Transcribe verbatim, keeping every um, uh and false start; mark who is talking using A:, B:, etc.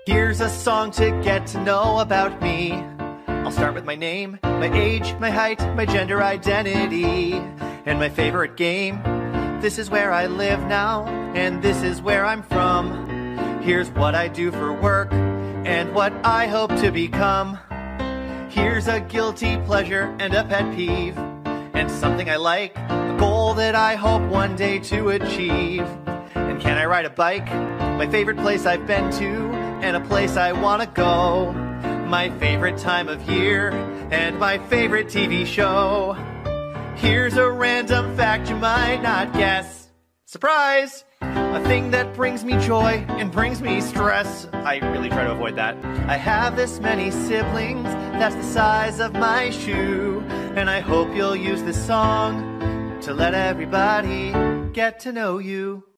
A: Here's a song to get to know about me. I'll start with my name, my age, my height, my gender identity, and my favorite game. This is where I live now, and this is where I'm from. Here's what I do for work, and what I hope to become. Here's a guilty pleasure and a pet peeve, and something I like, a goal that I hope one day to achieve. And can I ride a bike? My favorite place I've been to, and a place I wanna go. My favorite time of year, and my favorite T V show. Here's a random fact you might not guess. Surprise! A thing that brings me joy and brings me stress. I really try to avoid that. I have this many siblings, that's the size of my shoe. And I hope you'll use this song to let everybody get to know you.